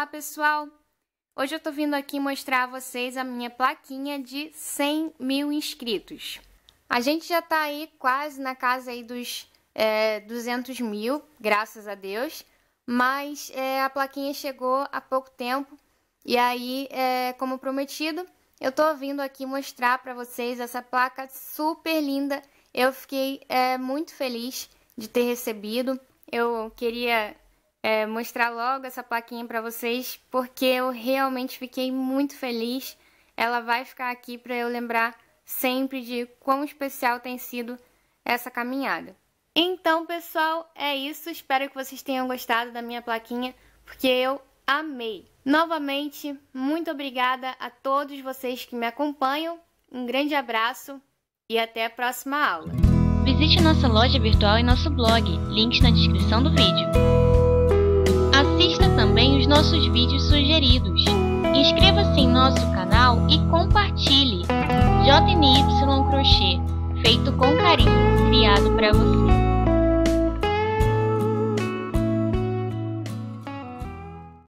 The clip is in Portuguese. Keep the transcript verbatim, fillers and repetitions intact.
Olá pessoal, hoje eu tô vindo aqui mostrar a vocês a minha plaquinha de cem mil inscritos. A gente já tá aí quase na casa aí dos é, duzentos mil, graças a Deus, mas é, a plaquinha chegou há pouco tempo e aí, é, como prometido, eu tô vindo aqui mostrar para vocês essa placa super linda. Eu fiquei é, muito feliz de ter recebido. Eu queria é, mostrar logo essa plaquinha para vocês, porque eu realmente fiquei muito feliz. Ela vai ficar aqui para eu lembrar sempre de quão especial tem sido essa caminhada. Então, pessoal, é isso. Espero que vocês tenham gostado da minha plaquinha, porque eu amei. Novamente, muito obrigada a todos vocês que me acompanham. Um grande abraço e até a próxima aula. Visite nossa loja virtual e nosso blog, links na descrição do vídeo. Assista também os nossos vídeos sugeridos. Inscreva-se em nosso canal e compartilhe. J N Y Crochê, feito com carinho, criado para você.